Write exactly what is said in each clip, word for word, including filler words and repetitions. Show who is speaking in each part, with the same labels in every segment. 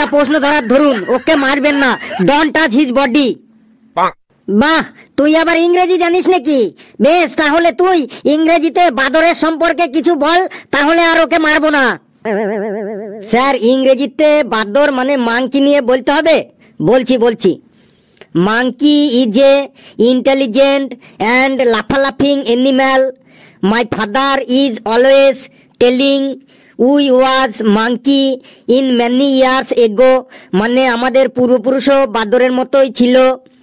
Speaker 1: একটা প্রশ্ন ধরার ধরুন, ওকে মারবেন না, ডোন্ট টাচ হিজ বডি। বাহ, তুই আবার ইংরেজি জানিস নাকি? বেশ, তাহলে তুই ইংরেজিতে বাদরের সম্পর্কে কিছু বল, তাহলে আর ওকে মারবো না। স্যার, ইংরেজিতে বাদর মানে মাংকি নিয়ে বলতে হবে? বলছি বলছি monkey is a intelligent and লাফালাফিং animal. My father is always telling we was monkey in many years ago, মানে আমাদের পূর্বপুরুষও বাদরের মতোই ছিল।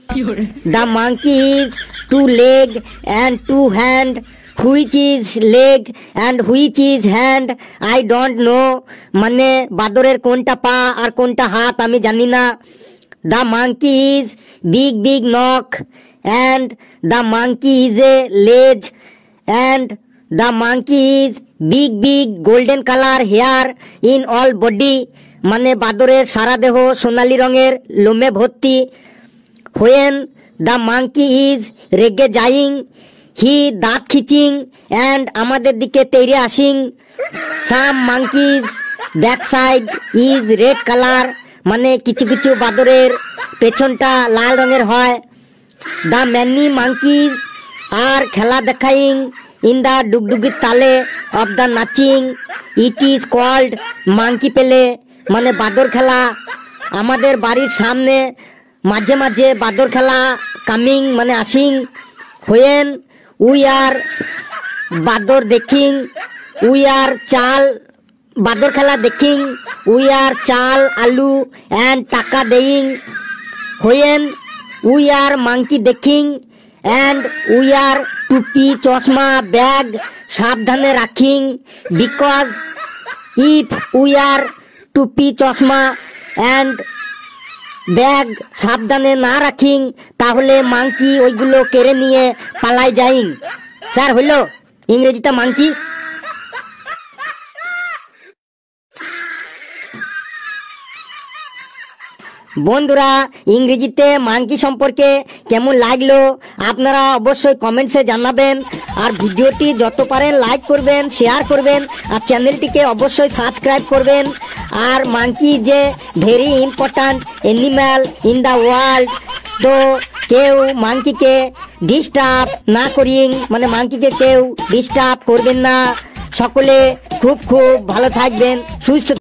Speaker 1: The monkey is two leg and two hand, which is leg and which is hand I don't know, মানে বাদরের কোনটা পা আর কোনটা হাত আমি জানি না। The monkey is big big knock and the monkey is a লেজ and the monkey is big big golden colour hair in all body, মানে বাদরের সারা দেহ সোনালি রঙের লোমে ভর্তি। হোয়েন দ্য মাংকি ইজ রেগে যাইং হি দাঁত খিচিং অ্যান্ড আমাদের দিকে তেড়ে আসিং। Some monkeys back side is red colour, মানে কিছু কিছু বাদরের পেছনটা লাল রঙের হয়। দ্য ম্যানি মাংকিজ আর খেলা দেখাইং ইন দ্য ডুগডুগির তালে অফ দ্য নাচিং, ইট ইজ কল্ড মাংকি পেলে, মানে বাদর খেলা। আমাদের বাড়ির সামনে মাঝে মাঝে বাদর খেলা কামিং মানে আসিং। হোয়েন উই আর বাদর দেখিং উই আর চাল, বাদর খেলা দেখিং উই আর চাল আলু অ্যান্ড টাকা দেইং। হোয়েন উই আর মাংকি দেখিং অ্যান্ড উই আর টুপি চশমা ব্যাগ সাবধানে রাখিং, বিকজ ইফ উই আর টুপি চশমা অ্যান্ড ব্যাগ সাবধানে না রাখিং, তাহলে মাংকি ওইগুলো কেড়ে নিয়ে পালাই যাইং। স্যার, হইল ইংরেজিতে মাংকি। বন্ধুরা, ইংরেজিতে মাংকি সম্পর্কে কেমন লাগলো আপনারা অবশ্যই কমেন্টসে জানাবেন, আর ভিডিওটি যত পারেন লাইক করবেন, শেয়ার করবেন, আর চ্যানেলটিকে অবশ্যই সাবস্ক্রাইব করবেন। আর মাংকি যে very important animal in the world, তো কেউ মাংকিকে ডিস্টার্ব না করিং, মানে মাংকিকে কেউ ডিস্টার্ব করবেন না। সকলে খুব খুব ভালো থাকবেন, সুস্থ